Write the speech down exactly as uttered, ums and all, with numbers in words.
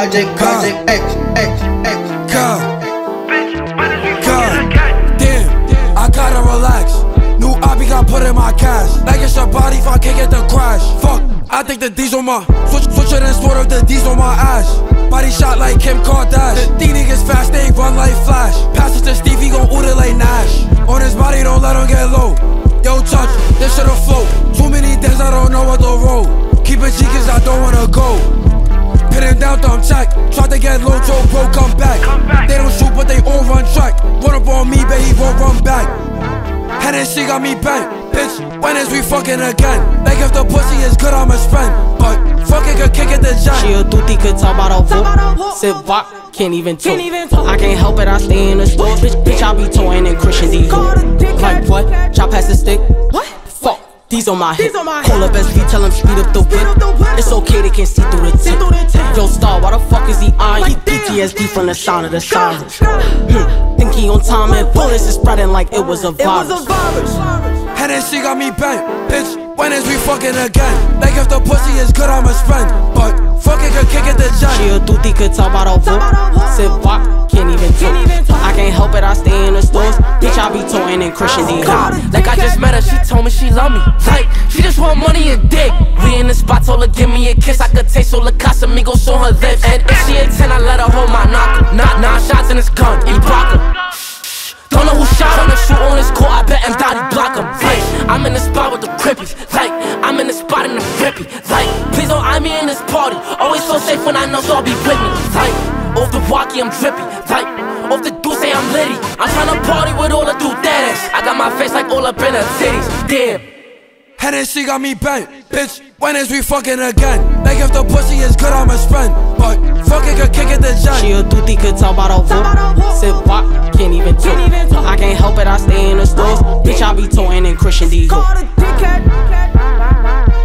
Project, Project X, X, X. God, God, damn, I gotta relax. New obby got put in my cash. Like it's a body if I can't get the crash. Fuck, I think the D's on my switch, switch it and sport up the D's on my ass. Body shot like Kim Kardash. These niggas fast, they run like Flash. Pass it to Steve, he gon' order like Nash. On his body, don't let him get low. Yo, touch, this shit'll float. Too many days, I don't know what the road. Keep it G cause I don't wanna go. Pin him down, thumb check. Tried to get low, Joe bro, come back. come back. They don't shoot, but they all run track. Run up on me, baby, won't run back. Hennessy got me bent. Bitch, when is we fucking again? Like if the pussy is good, I'ma spend. But fucking could kick it the jack. She a thootie, could talk about a vote. Sit wock, can't even talk. I can't help it, I stay in the store. Bitch, bitch, I be toying in Christian Dior. Like what? Chop past the stick? What? Fuck, these on my hip. Call up S P, tell him speed up the whip. It's okay, they can see through the tip. Yo, Star, why the fuck is he on? He P T S D from the sound of the sirens. Hmm. Think he on time and bullets is spreading like it was a virus. Hennessy got me bent. Bitch, when is we fucking again? Like if the pussy is good, I'ma spend. But fucking could kick it the jack. She a thootie, could talk about a vote. Sit wock, can't even talk. I can't help it, I stay in the stores. Bitch, I be toying in Christian Dior. Like I just met her, she told me she love me. Like, she just want money and dick. We in the spot, told her give me a kiss. I could taste all the Casamigos on her lips. And if she a ten, I let her hold my knocker. Not nine shots in his gun, he block her. Don't know who shot on the shoot on his court, I bet M. Dottie block him. Like, I'm in the spot with the crippies. Like, I'm in the spot in the rippy. Like, please don't eye me in this party. Always so safe when I know so I'll be with me. Like, off the walkie, I'm drippy. Like, off the do say I'm litty. I'm tryna party with all the do that. I got my face like all up in her titties. Damn. Hennessy got me bent. Bitch, when is we fucking again? Like if the pussy is good, I'ma spend. But fucking could kick it the jack. She a thootie, could talk about a vote. Sit wock, can't even talk. I can't help it, I stay in the stores. Bitch, I be toying in Christian Dior.